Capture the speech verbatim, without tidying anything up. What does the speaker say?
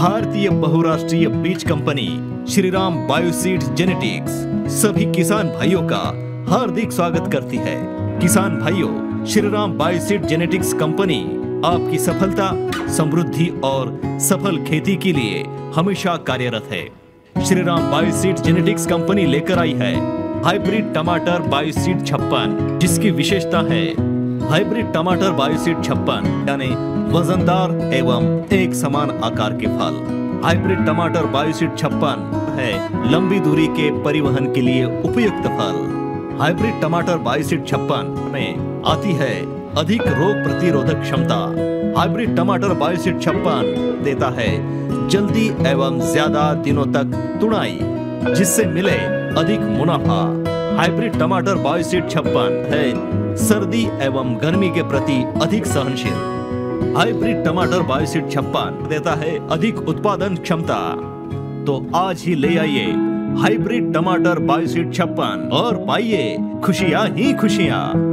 भारतीय बहुराष्ट्रीय बीज कंपनी श्रीराम बायोसीड्स जेनेटिक्स सभी किसान भाइयों का हार्दिक स्वागत करती है। किसान भाइयों, श्रीराम बायोसीड जेनेटिक्स कंपनी आपकी सफलता, समृद्धि और सफल खेती के लिए हमेशा कार्यरत है। श्रीराम बायोसीड जेनेटिक्स कंपनी लेकर आई है हाइब्रिड टमाटर बायोसीड छप्पन, जिसकी विशेषता है हाइब्रिड टमाटर बायोसीड छप्पन यानी वजनदार एवं एक समान आकार के फल। हाइब्रिड टमाटर बायोसीड छप्पन है लंबी दूरी के परिवहन के लिए उपयुक्त फल। हाइब्रिड टमाटर बायोसीड छप्पन में आती है अधिक रोग प्रतिरोधक क्षमता। हाइब्रिड टमाटर बायोसीड छप्पन देता है जल्दी एवं ज्यादा दिनों तक तुड़ाई, जिससे मिले अधिक मुनाफा। हाइब्रिड टमाटर बायोसीड छप्पन है सर्दी एवं गर्मी के प्रति अधिक सहनशील। हाइब्रिड टमाटर बायोसीड छप्पन देता है अधिक उत्पादन क्षमता। तो आज ही ले आइए हाइब्रिड टमाटर बायोसीड छप्पन और पाइए खुशियां ही खुशियां।